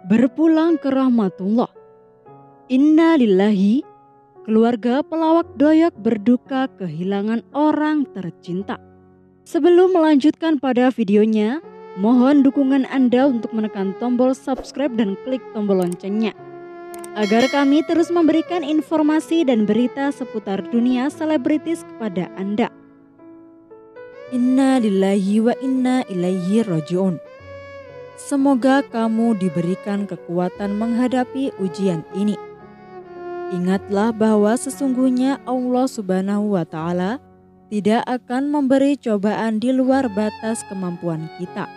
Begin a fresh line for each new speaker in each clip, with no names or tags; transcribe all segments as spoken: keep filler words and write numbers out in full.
Berpulang ke rahmatullah. Inna lillahi, keluarga pelawak Doyok berduka kehilangan orang tercinta. Sebelum melanjutkan pada videonya, mohon dukungan Anda untuk menekan tombol subscribe dan klik tombol loncengnya, agar kami terus memberikan informasi dan berita seputar dunia selebritis kepada Anda. Inna lillahi wa inna ilaihi raji'un. Semoga kamu diberikan kekuatan menghadapi ujian ini. Ingatlah bahwa sesungguhnya Allah Subhanahu wa Ta'ala tidak akan memberi cobaan di luar batas kemampuan kita.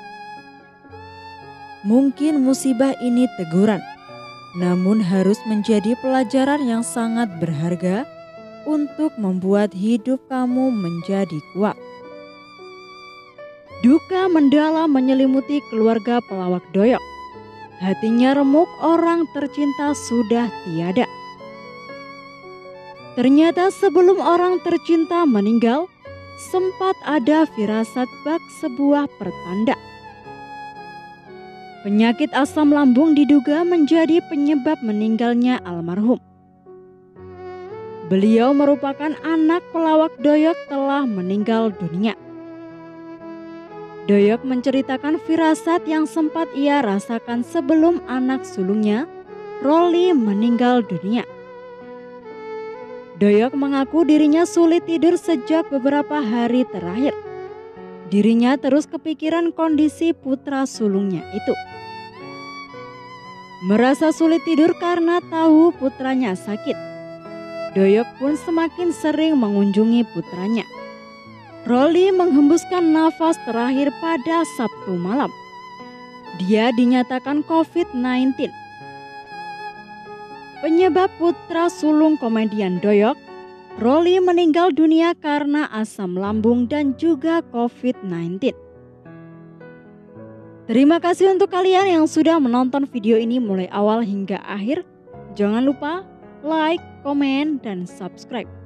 Mungkin musibah ini teguran, namun harus menjadi pelajaran yang sangat berharga untuk membuat hidup kamu menjadi kuat. Duka mendalam menyelimuti keluarga pelawak Doyok. Hatinya remuk, orang tercinta sudah tiada. Ternyata sebelum orang tercinta meninggal, sempat ada firasat bak sebuah pertanda. Penyakit asam lambung diduga menjadi penyebab meninggalnya almarhum. Beliau merupakan anak pelawak Doyok telah meninggal dunia. Doyok menceritakan firasat yang sempat ia rasakan sebelum anak sulungnya, Rolly, meninggal dunia. Doyok mengaku dirinya sulit tidur sejak beberapa hari terakhir. Dirinya terus kepikiran kondisi putra sulungnya itu. Merasa sulit tidur karena tahu putranya sakit. Doyok pun semakin sering mengunjungi putranya. Rolly menghembuskan nafas terakhir pada Sabtu malam. Dia dinyatakan covid sembilan belas. Penyebab putra sulung komedian Doyok, Rolly, meninggal dunia karena asam lambung dan juga covid sembilan belas. Terima kasih untuk kalian yang sudah menonton video ini mulai awal hingga akhir. Jangan lupa like, komen, dan subscribe.